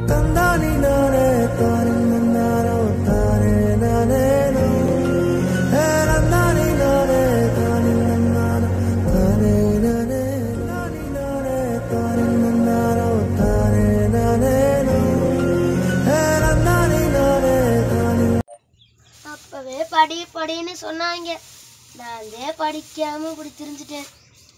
அப்பவே படி படின்னு சொன்னாங்க. நான் படிக்காம இப்படி தெரிஞ்சுட்டேன்.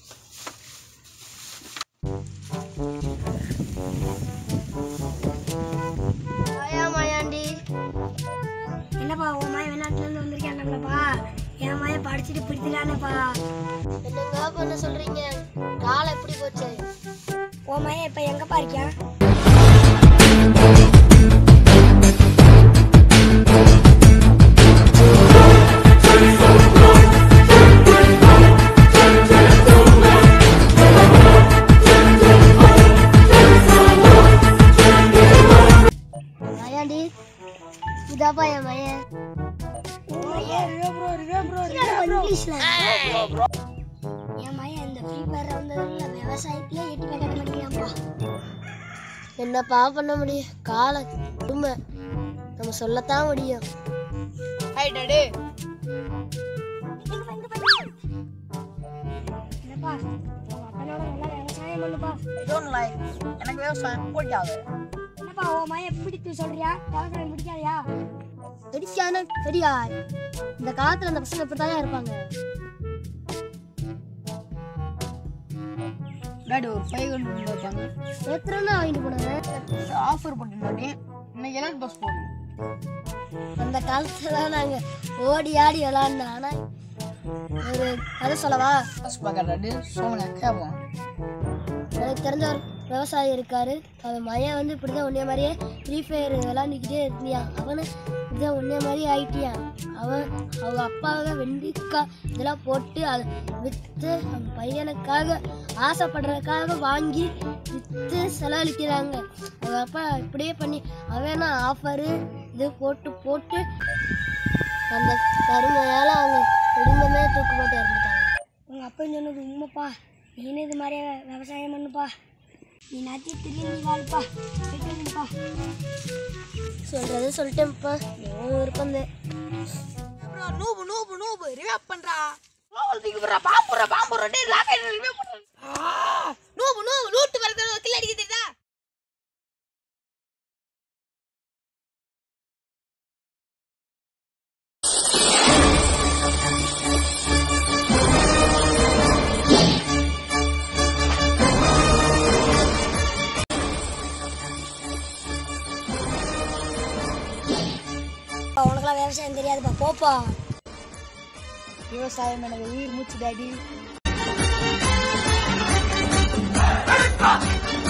மாயாண்டி என்னப்பா உன் மாய வெளிநாட்டுல இருந்து வந்திருக்காங்கப்பா. என் மாய படிச்சுட்டு பிடிக்கிறானப்பா. என்னங்க பண்ண சொல்றீங்க? காலம் எப்படி போச்சு? உன் மாய இப்ப எங்கப்பா இருக்கான்? இதாப்பா என் மையன். என் மையன் இந்த ஃப்ரீ ஃபயர் வந்ததுல விவசாயத்திலே எட்டி கட்ட மாட்டேங்கிறான்ப்பா. என்னப்பா பண்ண முடியும்? கால உண்மை நம்ம சொல்லத்தான் முடியும். Hi daddy. என்னப்பா உங்க அப்பனோட நல்லா விவசாயம் பண்ணுப்பா. டோன்ட் லைக் எனக்கு விவசாயம் பிடிக்காது. என்னப்பா உன் மாய பிடித்து சொல்றியா? விவசாயம் பிடிக்காதியா? தெரியாத தெரியா? இந்த காலத்துல அந்த பசங்க இப்படிதான் இருப்பாங்க. டாடி ஒரு 500 இருப்பாங்க. எத்தனை வாங்கிட்டு போனாங்க? ஆஃபர் போட்டுட்டாடி. இன்னைக்கு எல்லாம் பஸ் போகணும். அந்த காலத்துல நாங்க ஓடி ஆடி விளாண்டோம். ஆனா ஒரு கதை சொல்லவா? பஸ் பார்க்கறாடி சோமனா கேப்போம். எனக்கு தெரிஞ்ச ஒரு விவசாயி இருக்காரு. அவன் மையன் வந்து இப்படிதான் உன்னைய மாதிரியே ஃப்ரீ ஃபயர் விளாண்டுக்கிட்டே இருந்தியான். அவனு இப்படிதான் உன்னைய மாதிரி ஆயிட்டியான். அவங்க அப்பாவை வெண்டிக்காய் இதெல்லாம் போட்டு அதை விற்று அவன் பையனுக்காக ஆசைப்படுறதுக்காக வாங்கி விற்று செலவழிக்கிறாங்க. அவங்க அப்பா இப்படியே பண்ணி அவனா ஆஃபரு இது போட்டு போட்டு அந்த கருமையால் அவங்க குடும்பமே தூக்கு போட்டு இறந்துட்டாங்க. உங்க அப்பா சொன்னது உண்மைப்பா. நீனு இது மாதிரியே விவசாயம் பண்ணுப்பா. நீ நாத்தி திரும்பி வாழ்ப்பா. கேட்டுப்பா. சொல்றது சொல்லிட்டேன்ப்பா. விருப்பம் நூபு நூபு நூபு ரிவைவ் பண்றா. ரோல் தூக்கி போறா. பாம்புறா டேய் ராக்கெட் ரிவைவ் பண்றா. நூபு நூபு லூட் வரது கில் அடிக்க தெரியுதா? உனக்கெல்லாம் விவசாயம் தெரியாதுப்பா. போப்பா. விவசாயம் எனக்கு உயிர் மூச்சு டாடி.